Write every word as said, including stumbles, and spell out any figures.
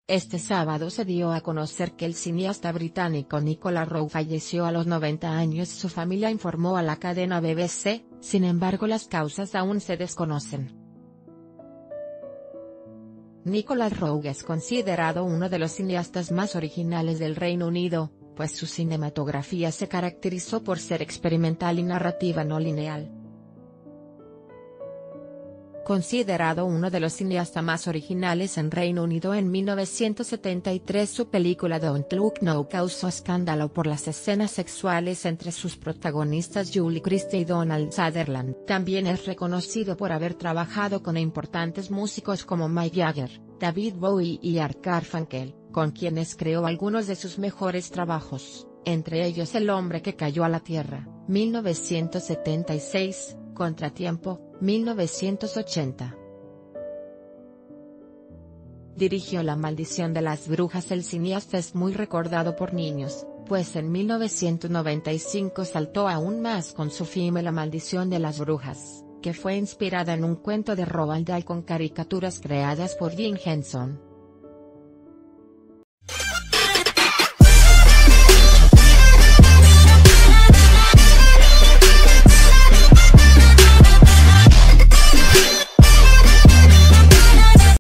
Este sábado se dio a conocer que el cineasta británico Nicolas Roeg falleció a los noventa años. Su familia informó a la cadena B B C, sin embargo las causas aún se desconocen. Nicolas Roeg es considerado uno de los cineastas más originales del Reino Unido, pues su cinematografía se caracterizó por ser experimental y narrativa no lineal. Considerado uno de los cineastas más originales en Reino Unido, en mil novecientos setenta y tres su película Don't Look Now causó escándalo por las escenas sexuales entre sus protagonistas Julie Christie y Donald Sutherland. También es reconocido por haber trabajado con importantes músicos como Mick Jagger, David Bowie y Art Garfunkel, con quienes creó algunos de sus mejores trabajos, entre ellos El hombre que cayó a la tierra, mil novecientos setenta y seis, Contratiempo, mil novecientos ochenta. Dirigió La maldición de las brujas. El cineasta es muy recordado por niños, pues en mil novecientos noventa y cinco saltó aún más con su filme La maldición de las brujas, que fue inspirada en un cuento de Roald Dahl con caricaturas creadas por Jim Henson.